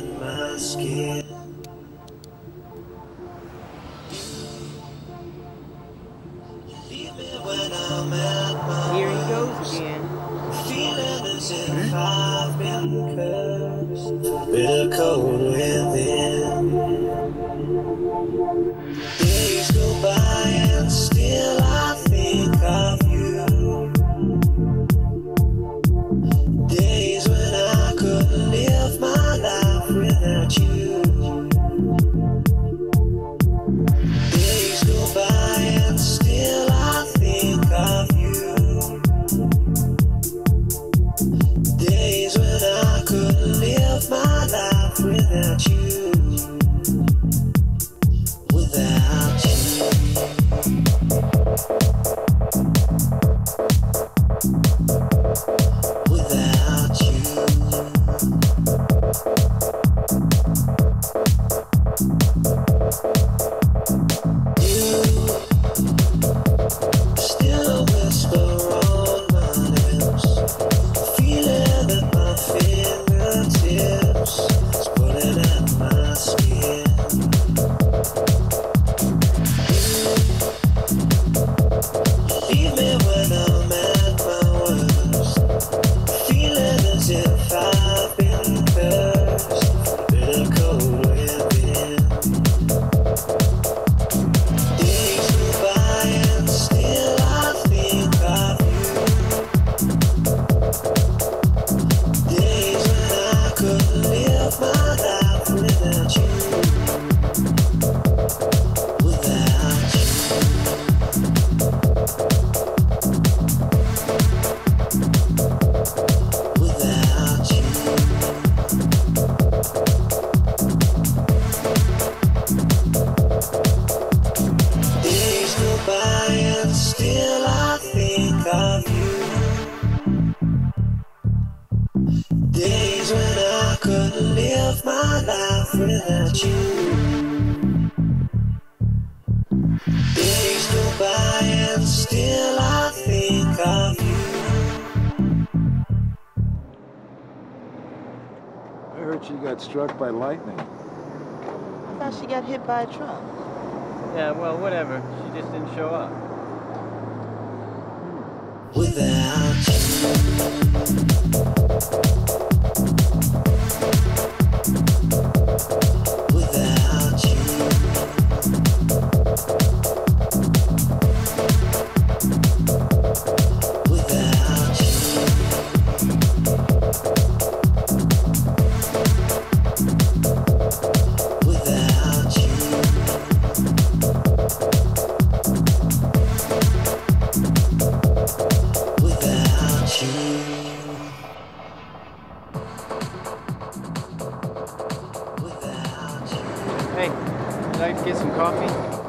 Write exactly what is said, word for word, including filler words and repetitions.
my skin. Leave me when I'm at my Here he goes worst. again. Feeling as if I've been cursed. Bitter cold within. Days go by and still I think of you. Days when I couldn't live my life without you. Days go by and still I think of you. Days when I couldn't live my life without you. Without you. Without you. You still whisper on my lips, feeling at my fingertips, it's pulling at my skin. Leave me when I'm at my worst, feeling as if I've been cursed, bitter cold within. Days go by and still I think of you. Days when I couldn't live my life without you. Without you. Without you. Days go by and still I think of you. Days when I couldn't live my life without you. Days go by and still I think of you. I heard she got struck by lightning. I thought she got hit by a truck. Yeah, well, whatever. She just didn't show up. Without you. Without you. Without you. Without you. Without you. Hey, would you like to get some coffee?